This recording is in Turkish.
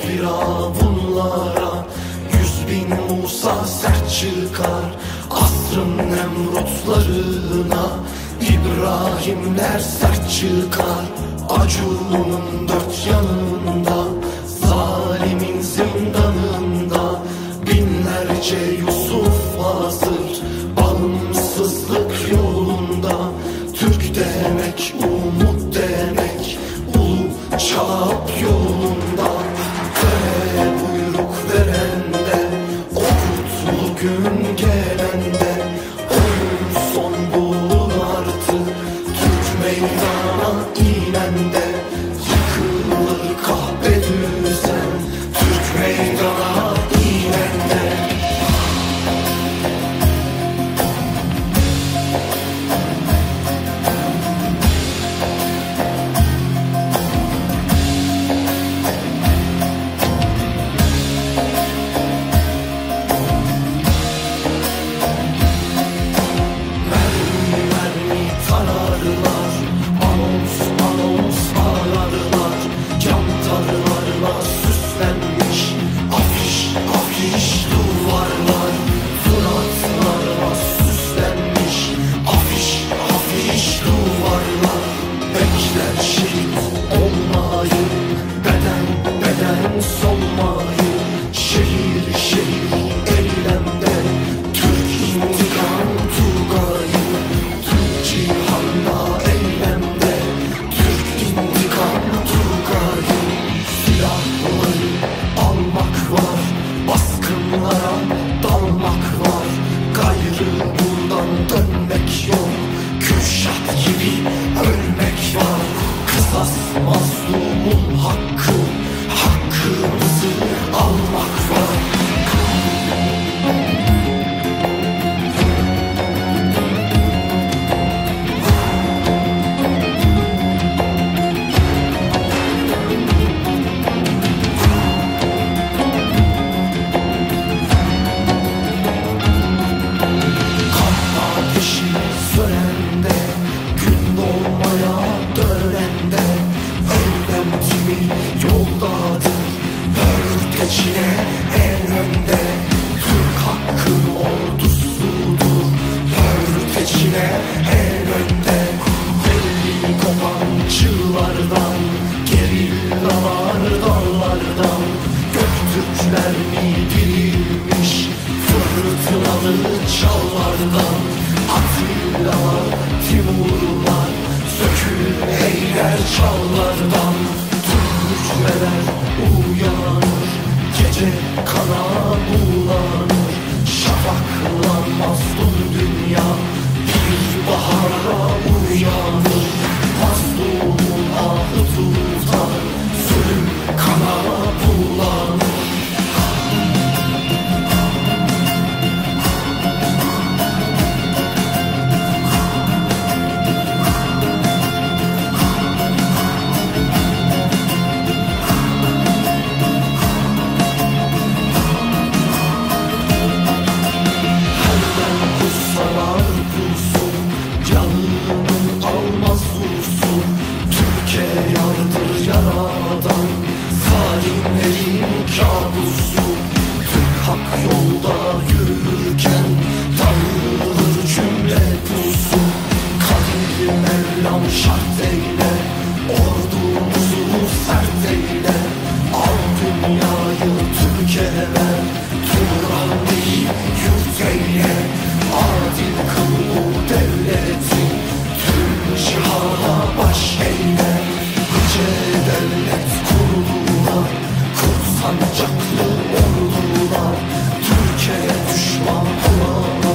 firavunlara 100.000 Musa sert çıkar. Asrın Nemrutlarına İbrahimler sert çıkar. Acun'un dört yanında, zalimin zindanında binlerce Yusuf hazır. Bağımsızlık yolunda Türk demek, umut demek, ulu çap yolunda. Ve buyruk verende, o kutlu gün gelende, onun son bulur artık. Türk meydana inende yıkılır kahpe düzen. Türk meydana inende. Mazlumun hakkı, hakkımızı almak var. Kan ateşi sönende, gün doğmaya dönende, yoldadır örteçine en önde. Türk hakkın ordusudur örteçine en önde. Belli kopancılardan, gerillalar dağlardan, Göktürkler mi dirilmiş fırtınalı çağlardan. Attilalar, Timurlar sökülür eyler çağlardan. Türkmeler uyanır, gece kana bulanır. Şafaklanmaz dolu dünya, bir bahara uyanır. Mazlumun ahı tutar, zulüm kana bulanır. Kabusu, Türk hak yolda yürürken dağılır cümle pusu. Kadir Mevlam şart eyle, ordumuzu sert eyle. Al dünyayı Türkiye ver, Turan değil yurt eyle. Adil kıl bu devleti, tüm cihana baş eyle. Yüce devlet kurdular, sancaklı ordular, Türkiye düşman kılan